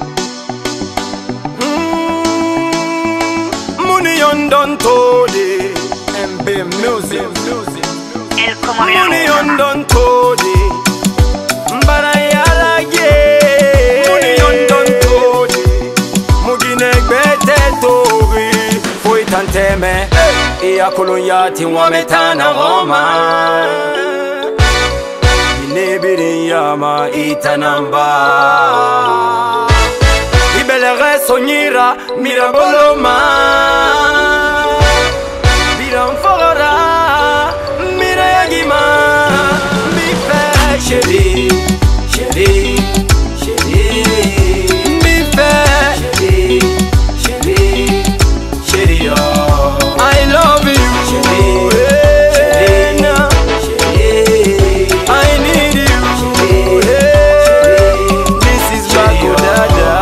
Money on done today. MB music. Money on done today. Barayala ye. Money on done today. Mugine gbete tori. Foi tanteme. Iya kolonya wa metana Roma. Inebiri yama itanamba. Ibelere sonyira miraboloma. Biramfora mirayagima. Mi fait chérie, chérie, chérie. Mi fait chérie, chérie, chérie. Oh. I love you, chérie, chérie, chérie. I need you, chérie. This is Bakodada.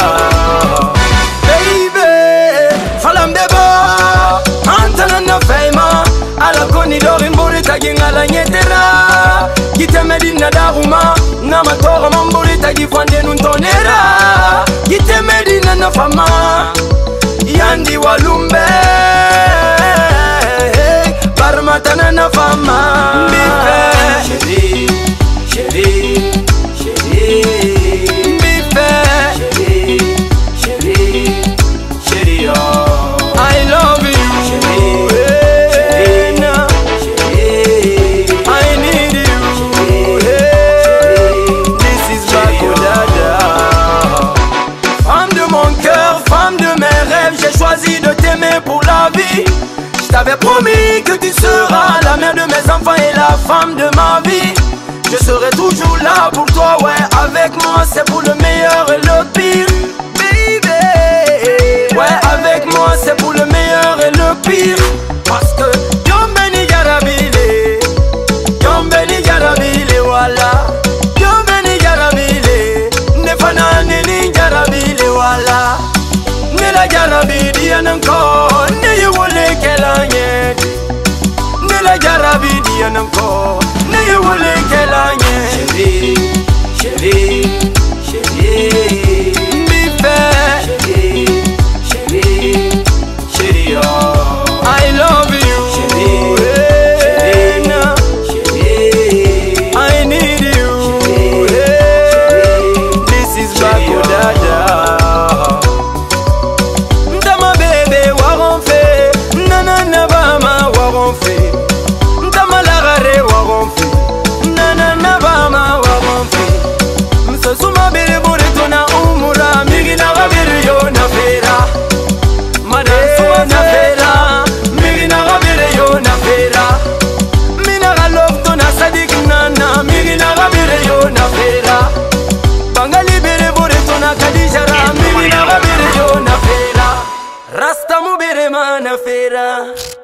Baby, falam deba. Antana na fema. Ala koni dorin buri tagingala nyetera. Gite medina daruma. Na matora mamburi tagi fande nuntonera. Gite medina na fama. Yandi walumbe. Parmatana na fama. Mi chérie, chérie, chérie. Mi chérie, chérie, chérie. Oh. I love you, chérie, chérie. I need you, chérie. This is Bakodada. Femme de mon cœur, femme de mes rêves, j'ai choisi de t'aimer pour la vie. Je t'avais promis que tu seras la mère de mes enfants et la femme de ma vie. Je serai toujours là pour toi, ouais, avec moi c'est pour le meilleur et le pire. Baby, ouais, avec moi c'est pour le meilleur et le pire. Parce que Yombeni Garabile, Yombeni Garabile, voilà. Yombeni Garabile, Nefana Nini Garabile, voilà. Nela Garabili ananko, ne yewole kelanye. Nela Garabili ananko, ne yewole kelanye. Chérie, chérie, chérie. Mi fait, chérie, chérie, chérie. Oh. I love you, chérie, chérie. I need you, chérie. This is Bakodada. Ndama bebe waronfe, nanana bama waronfe. Ndama lagare waronfe, nanana bama waronfe. Msasuma bere bore tona umura, migi naga bere yo na fera. Madansuwa na fera, migi naga bere yo na fera. Minaga love tona sadik nana, migi naga bere yo na fera. Bangali bere bore tona kadijara, migi naga bere yo na fera. Rasta mu bere ma na fera.